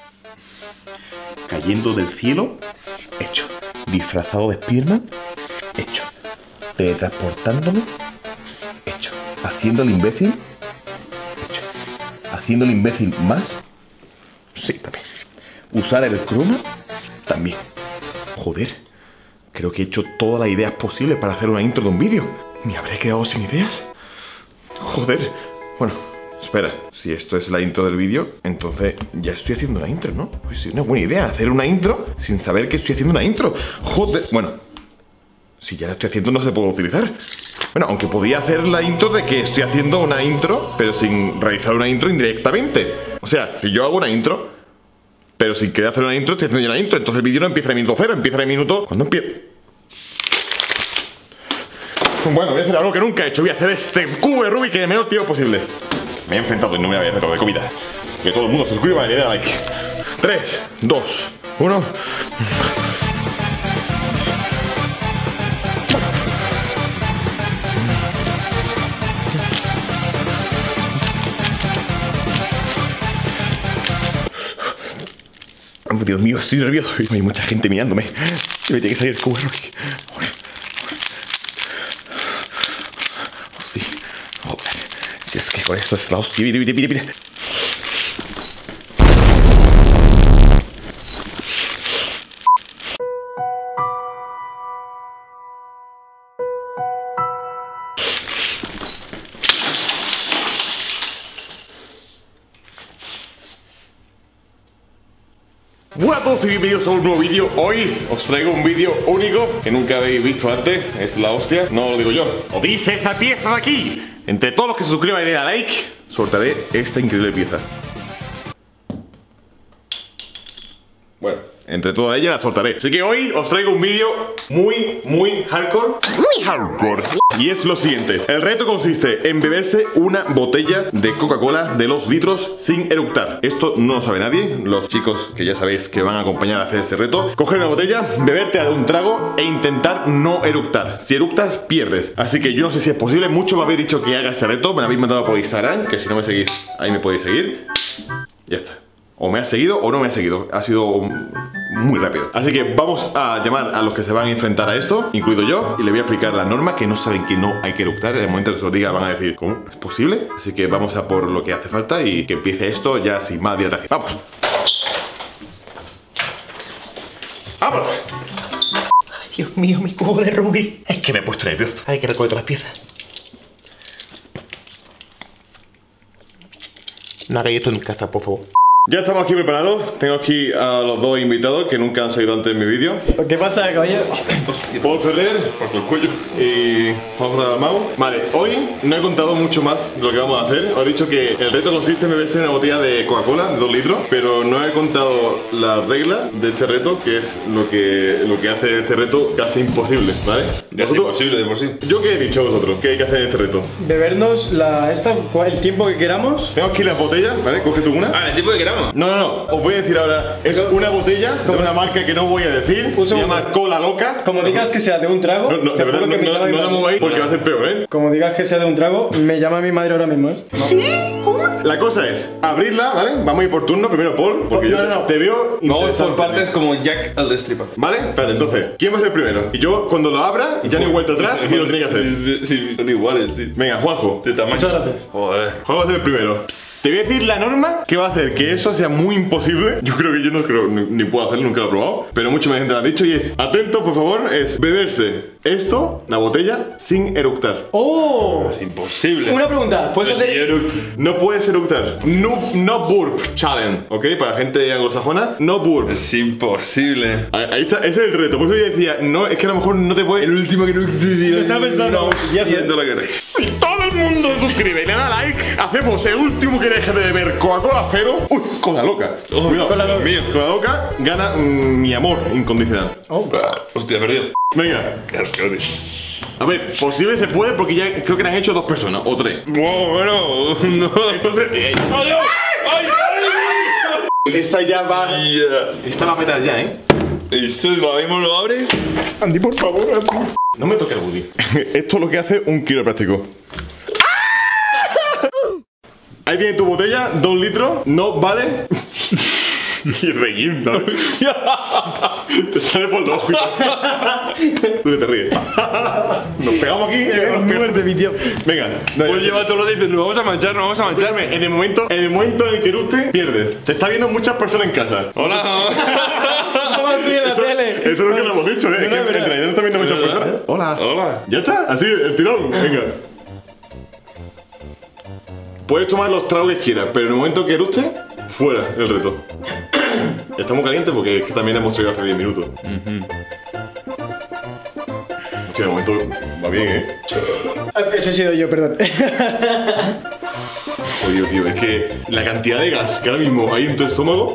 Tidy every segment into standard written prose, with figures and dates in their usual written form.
Cayendo del cielo, hecho. Disfrazado de Spiderman, hecho. Teletransportándome, hecho. Haciendo el imbécil, hecho. Haciendo el imbécil más, sí, también. Usar el croma, también. Joder, creo que he hecho todas las ideas posibles para hacer una intro de un vídeo. ¿Me habré quedado sin ideas? Joder, bueno, espera, si esto es la intro del vídeo, entonces ya estoy haciendo una intro, ¿no? Pues sí, una buena idea, hacer una intro sin saber que estoy haciendo una intro. Joder, bueno, si ya la estoy haciendo no se puede utilizar. Bueno, aunque podía hacer la intro de que estoy haciendo una intro, pero sin realizar una intro indirectamente. O sea, si yo hago una intro, pero sin querer hacer una intro, estoy haciendo ya una intro. Entonces el vídeo no empieza en el minuto 0, empieza en el minuto... ¿Cuándo empieza? Bueno, voy a hacer algo que nunca he hecho. Voy a hacer este cubo de Rubik en el menor tiempo posible. Me he enfrentado y no me voy a hacer todo de comida. Que todo el mundo se suscriba y le dé like. 3, 2, 1... Oh, Dios mío, estoy nervioso. Hay mucha gente mirándome. Me tiene que salir el cubo de Rubik. Oh, sí. Joder. Si es que con esto es la hostia. Mira. Hola a todos y bienvenidos a un nuevo vídeo. Hoy os traigo un vídeo único que nunca habéis visto antes. Es la hostia, no lo digo yo, lo dice esta pieza de aquí. Entre todos los que se suscriban y le den like, sortearé esta increíble pieza. Bueno, entre todas ellas la soltaré. Así que hoy os traigo un vídeo muy hardcore. Muy hardcore. Y es lo siguiente. El reto consiste en beberse una botella de Coca-Cola de 2 litros sin eructar. Esto no lo sabe nadie. Los chicos que ya sabéis que van a acompañar a hacer este reto. Coger una botella, beberte un trago e intentar no eructar. Si eructas, pierdes. Así que yo no sé si es posible. Muchos me habéis dicho que haga este reto. Me lo habéis mandado por Instagram, que si no me seguís, ahí me podéis seguir. Ya está. O me has seguido o no me has seguido. Ha sido muy rápido. Así que vamos a llamar a los que se van a enfrentar a esto, incluido yo, y le voy a explicar la norma, que no saben que no hay que eructar. En el momento que se lo diga van a decir, ¿cómo? ¿Es posible? Así que vamos a por lo que hace falta y que empiece esto ya sin más dilatación. ¡Vamos! ¡Vamos! Ay, Dios mío, mi cubo de Rubik. Es que me he puesto nervioso. Hay que recoger todas las piezas. No hagáis esto en casa, por favor. Ya estamos aquí preparados. Tengo aquí a los dos invitados que nunca han salido antes en mi vídeo. ¿Qué pasa, caballero? Paul Ferrer, por el cuello, y Juan Dalmau. Vale, hoy no he contado mucho más de lo que vamos a hacer. Os he dicho que el reto consiste en beberse una botella de Coca-Cola de 2 litros, pero no he contado las reglas de este reto, que es lo que hace este reto casi imposible, ¿vale? Es imposible de por sí. ¿Yo qué he dicho a vosotros? ¿Qué hay que hacer en este reto? Bebernos el tiempo que queramos. Tengo aquí las botellas, ¿vale? Coge tú una. Ah, el tipo que queramos. No. Os voy a decir ahora. Es una botella de una marca que no voy a decir. Se llama Cola Loca. Como digas que sea de un trago. No, de verdad, no la mováis porque va a ser peor, ¿eh? Como digas que sea de un trago, me llama mi madre ahora mismo, ¿eh? ¿Sí? ¿Cómo? La cosa es abrirla, ¿vale? Vamos a ir por turno. Primero Paul, porque yo te veo. Vamos por partes como Jack el Destripador. ¿Vale? Espérate, entonces, ¿quién va a ser primero? Y yo, cuando lo abra, ya no he vuelto atrás y lo tenía que hacer. Sí, son iguales, tío. Venga, Juanjo. Muchas gracias. Joder. Juanjo va a ser el primero. Te voy a decir la norma que va a hacer que eso sea muy imposible. Yo creo que yo no creo ni puedo hacerlo, nunca lo he probado. Pero mucha gente lo ha dicho y es, atento por favor, es beberse esto, la botella, sin eructar. ¡Oh! Es imposible. Una pregunta, ¿puedes hacer...? No puedes eructar. No burp challenge, ¿ok? Para la gente anglosajona, no burp. Es imposible. Ahí está, ese es el reto. Por eso yo decía, no, es que a lo mejor no te puede. El último que no Estaba pensando. Ya haciendo lo que no. Si todo el mundo se suscribe y le da like, hacemos el último que deje de beber Coca-Cola cero. Uy, Cola Loca. Cuidado. Cola Loca. Mío. Cola Loca gana mi amor incondicional. Oh. Hostia, perdido. Venga. Claro, que A ver, posible se puede porque ya creo que le han hecho 2 personas o 3. Bueno, no. Entonces. ¡Ay! Esa ya va. Esta va a petar ya, ¿eh? Eso lo mismo lo abres. Andy, por favor, Andy. No me toques el Woody. Esto es lo que hace un quiropráctico. Ahí tienes tu botella, 2 litros. No vale. Y reguinda. Te sale por los ojos. Tú que te ríes. Nos pegamos aquí. Muerte, mi tío. Venga. No, Pues lleva todos los días, nos vamos a manchar, nos vamos a manchar. escúchame, en el momento en el que eructe, pierdes. Te está viendo muchas personas en casa. Hola. ¿Cómo estoy en la tele? Eso es lo que lo hemos dicho, ¿eh? No, Es que no, en verdad. realidad no está viendo muchas personas. Hola. Hola. ¿Ya está? Así, el tirón. Venga. Puedes tomar los tragos que quieras, pero en el momento que eructe, fuera el reto. Estamos calientes porque es que también hemos traído hace 10 minutos. Hostia, de momento va bien, ¿eh? Ese he sido yo, perdón. Oye, tío, es que la cantidad de gas que ahora mismo hay en tu estómago.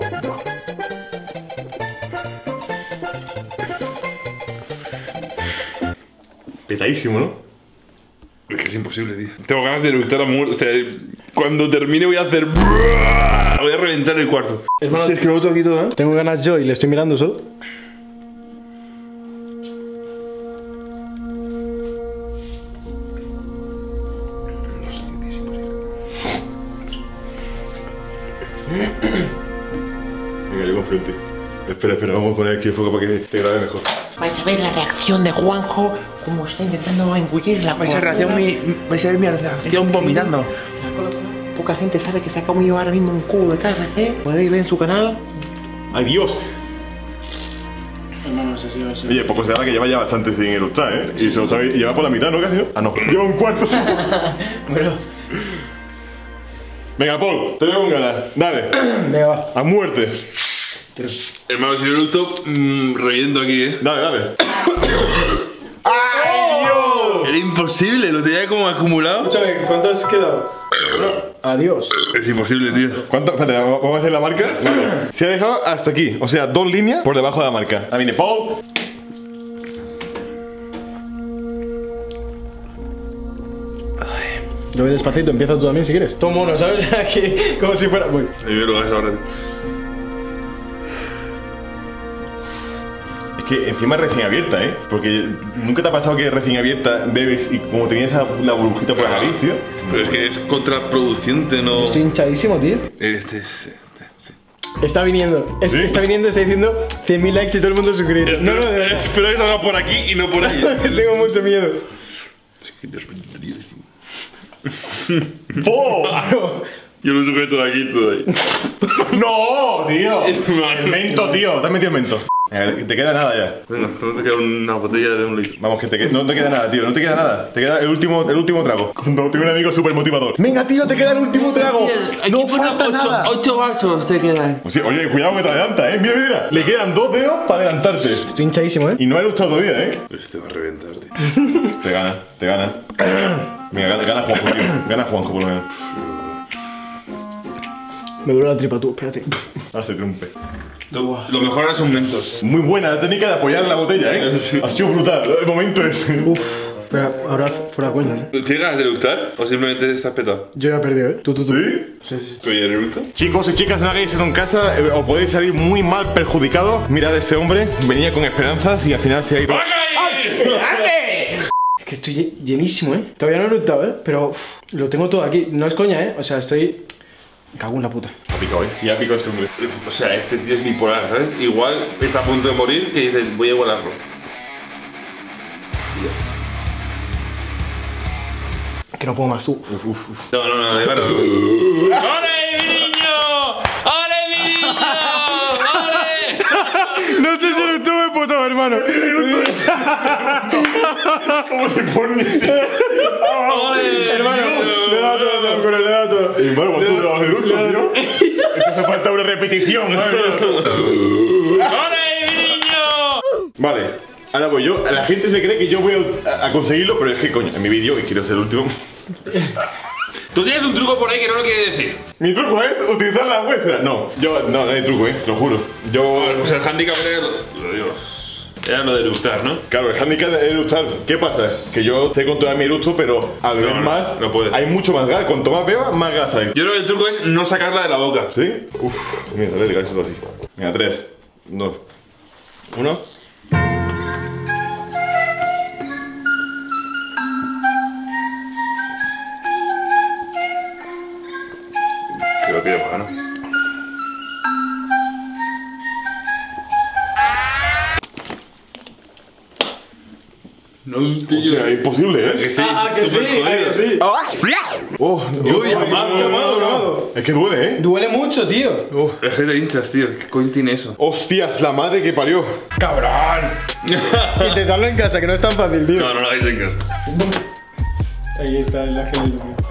Petadísimo, ¿no? Es que es imposible, tío. Tengo ganas de eructar a muerte. O sea, cuando termine voy a hacer. Voy a reventar el cuarto. Hermano, Es que lo boto aquí todo, ¿eh? tengo ganas yo y le estoy mirando solo. Venga, yo confío en ti. Espera, vamos a poner aquí el foco para que te grabe mejor. Vais a ver la reacción de Juanjo, como está intentando engullir la Vais a ver mi reacción vomitando. Poca gente sabe que se ha comido ahora mismo un cubo de KFC. Podéis ver en su canal. ¡Ay, Dios! Hermano, ese ha sido así. Oye, pues considera que lleva ya bastante sin eructar, ¿eh? Y se lo sabe, lleva por la mitad, ¿no? Casi, ¿no? Ah, no. Lleva un cuarto. Bueno, Venga, Paul, te veo con ganas. Dale. venga, va. A muerte. Hermano, si lo eructo, reviento aquí, ¿eh? Dale. ¡Ay, Dios! Era imposible, lo tenía como acumulado. Escúchame, ¿cuánto has quedado? Adiós. Es imposible, tío. ¿Cuánto? Espérate, vamos a hacer la marca. Vale. Se ha dejado hasta aquí. O sea, 2 líneas por debajo de la marca. Ahí viene Paul. Yo voy despacito, empieza tú también si quieres. Todo mono, ¿sabes? Aquí, como si fuera. Voy. Ahí me lo hagas ahora. Es que encima es recién abierta, ¿eh? Porque nunca te ha pasado que recién abierta bebes y como tenías la burbujita por la nariz, tío. Pero es que es contraproducente, ¿no? Estoy hinchadísimo, tío. Sí. Está viniendo. ¿Sí? Está viniendo, está diciendo 100.000 likes y todo el mundo suscrito. No, no, de verdad. Espero que salga por aquí y no por ahí. Tengo mucho miedo. Es que te reventaría, tío. ¡Paul! Yo lo sujeto de aquí todo ahí. ¡No, tío! El mento, tío. Te has metido el mento. Venga, te queda nada ya. Venga, solo te queda una botella de 1 litro. Vamos, que no te queda nada, tío. No te queda nada. Te queda el último trago. Cuando tengo un amigo súper motivador. Venga, tío, te queda el último trago. No falta nada. 8 vasos te quedan. Sí, oye, cuidado que te adelanta, Mira. Le quedan 2 dedos para adelantarte. Estoy hinchadísimo, Y no ha gustado todavía, Este va a reventar, tío. Te gana. Venga, gana Juanjo, tío. Gana Juanjo, por lo menos. Me duele la tripa, tú, espérate. Ahora se trumpe. Lo mejor ahora son mentos. Muy buena la técnica de apoyar la botella, Sí. Ha sido brutal. El momento es. Uf, espera, ahora fuera de cuenta, ¿Tienes ganas de eructar? ¿O simplemente estás petado? Yo ya he perdido, Tú. ¿Sí? Sí. ¿Tú ya eructo? Chicos y chicas, no hagáis eso en casa o podéis salir muy mal perjudicados. Mirad a este hombre, venía con esperanzas y al final se ha ido. Es que estoy llenísimo, Todavía no he eructado, pero lo tengo todo aquí. No es coña, O sea, estoy. Me cago en la puta. Ha picado, Sí, ha picado este hombre. O sea, este tío es bipolar, ¿sabes? Igual está a punto de morir que dices, voy a igualarlo. Que no puedo más, No, de verdad. ¡Ole, mi niño! ¡Ole, mi niño! ¡Ole! No sé si eructó de puto, hermano. ¿Cómo se pone? ¡Ole! Hermano, le he dado todo, tronco, le he dado todo. Y bueno, pues tú lo has eructo, tío. Eso hace falta una repetición, madre mía. ¡Ole, mi niño! Vale, ahora voy yo. La gente se cree que yo voy a conseguirlo, pero es que, coño, en mi vídeo, y quiero ser el último. Tú tienes un truco por ahí que no lo quieres decir. Mi truco es utilizar la vuestra. No, no hay truco, te lo juro. O sea, el handicap era lo de eructar, ¿no? Claro, el handicap de eructar, ¿qué pasa? Que yo sé controlar mi eructo, pero al beber no, más, no puedes. hay mucho más gas. Cuanto más beba, más gas hay. Yo creo que el truco es no sacarla de la boca. ¿Sí? Uf, mira, dale, ligar esto así. Venga, 3, 2, 1. Que lo pide para, ¿no? No, tío. Hostia, es imposible, ¿eh? Que sí, que sí, súper jodido. que sí. Oh, Uy, amado. es que duele, ¿eh? Duele mucho, tío. Es que te hinchas, tío. ¿Qué coño tiene eso? Hostias, la madre que parió. ¡Cabrón! Intentarlo en casa, que no es tan fácil, tío. No lo hagáis en casa. Ahí está el ángel del domingo.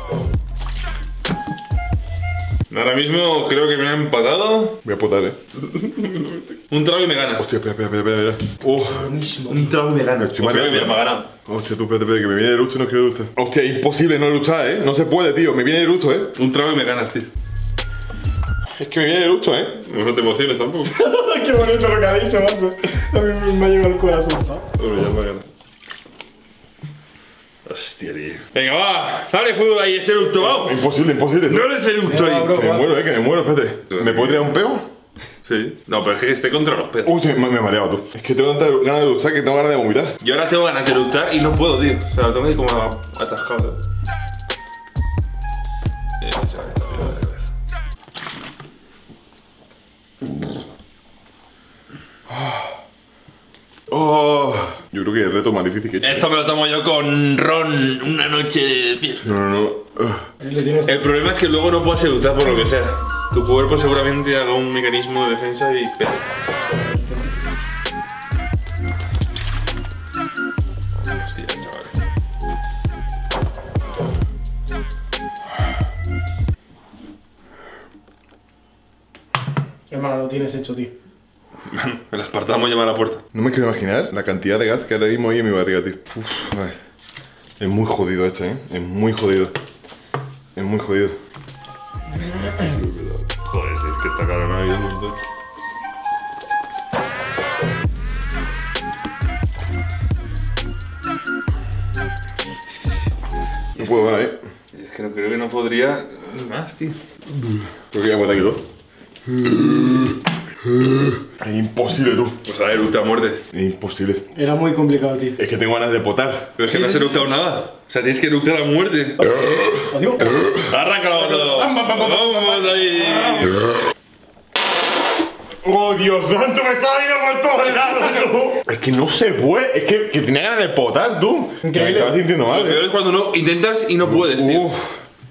Ahora mismo creo que me ha empatado. Voy a putar, ¿eh? Un trago y me ganas. Hostia, espera. Un trago y me ganas. Estoy mal, Creo que me ha ganado. Hostia, tú, espérate, que me viene el lucho y no quiero luchar. Hostia, imposible no luchar, ¿eh? No se puede, tío. Me viene el lucho, ¿eh? Un trago y me ganas, tío. Es que me viene el lucho, ¿eh? Pues no te emociones tampoco. Qué bonito lo que ha dicho, macho. A mí me ha llegado el corazón, ¿sabes? Bueno, ya me ha ganado. Hostia, tío. Venga, va. Dale fútbol ahí, ese eructo, vamos. Imposible. No eres eructo ahí. bro. Que me muero, que me muero, espérate. ¿Me puedo tirar un peo? Sí. No, pero es que esté contra los pedos. Uy, me he mareado, tú. Es que tengo tanta ganas de luchar que tengo ganas de vomitar. Yo ahora tengo ganas de eructar y no puedo, tío. O sea, lo tengo ahí como atascado. Este chaval está bien de la cabeza. Oh, yo creo que es el reto más difícil que he hecho. Esto me lo tomo yo con ron una noche de fiesta. No. Ahí le tienes. El problema es que luego no puedes eructar por lo que sea. Tu cuerpo seguramente haga un mecanismo de defensa y... Hostia, chaval. Hermano, lo tienes hecho, tío. El aspartamo llama a la puerta. No me quiero imaginar la cantidad de gas que ahora mismo hay en mi barriga, tío. Uf, ay. Es muy jodido esto, ¿eh? Es muy jodido. Es muy jodido. Joder, si es que está claro, no ha habido un montón. No puedo más, ¿eh? Es que no creo que no podría ni más, tío. Creo que ya me quedó. Es imposible, tú. Pues a eructa a muerte. Es imposible. Era muy complicado, tío. Es que tengo ganas de potar. Pero si no has eructado nada. O sea, tienes que eructar a muerte. Adiós. Arráncalo todo. Vamos ahí. ¡Oh, Dios santo! ¡Me estaba yendo por todos lados, tú! Es que no se puede. Es que tenía ganas de potar, tú. Que me estaba sintiendo Lo mal, peor es cuando no intentas y no puedes, tío. Uf.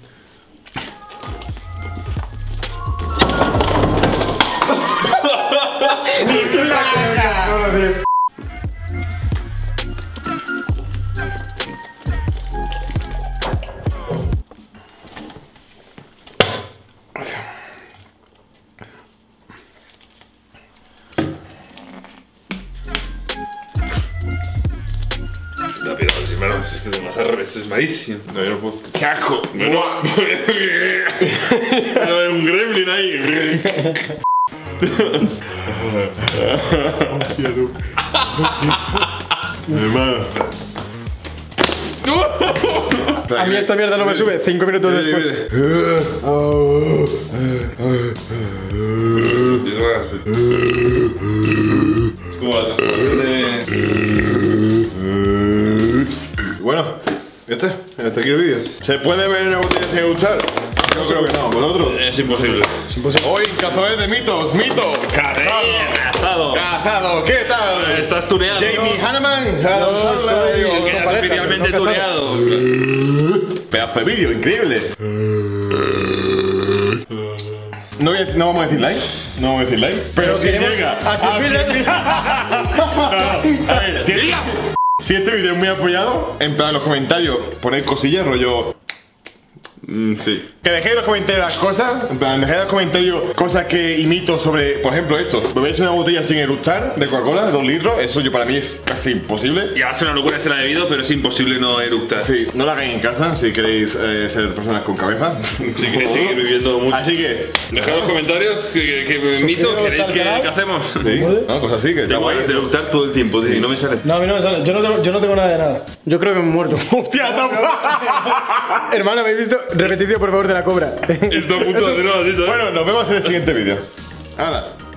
No, pero hermano, esto es malísimo. No, yo no puedo. ¡Qué asco! No, hay un gremlin ahí. Hostia, tú. Hermano. A mí esta mierda no me sube 5 minutos después. Es como la transformación de... Bueno, hasta aquí el vídeo. ¿Se puede ver una botella sin gustar? Yo creo que no, ¿vosotros? Es imposible. Hoy, cazadores de mitos, cazado. Cazado, ¿qué tal? Estás tuneado. Jamie Hanneman, Quedas especialmente tuneado. pedazo de vídeo, increíble. No vamos a decir like, pero si llega a 100.000. A ver, si este vídeo es muy apoyado, en plan en los comentarios ponéis cosillas, rollo. Sí. Que dejéis en los comentarios las cosas, en plan, dejéis en los comentarios cosas que imito sobre, por ejemplo, esto. Bebéis una botella sin eructar de Coca-Cola de 2 litros, eso yo para mí es casi imposible. Ya hace una locura, se la he bebido, pero es imposible no eructar. Sí, no lo hagáis en casa si queréis ser personas con cabeza. Si queréis seguir viviendo mucho. Así que, Dejad en los comentarios que mito, ¿queréis que hacemos? sí, ¿no? Cosas así, que Tengo estamos ganas de eructar todo el tiempo, tío, y no me sale. No, a mí no me sale. Yo no tengo nada de nada. Yo creo que me he muerto. ¡Hostia, Hermano, ¿habéis visto? Repeticio, por favor, de la cobra. Está a punto de hacerlo así, ¿sabes? Bueno, nos vemos en el siguiente vídeo. ¡Hala!